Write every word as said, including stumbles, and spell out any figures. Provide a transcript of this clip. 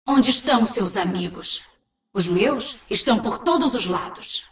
Onde estão seus amigos? Os meus estão por todos os lados.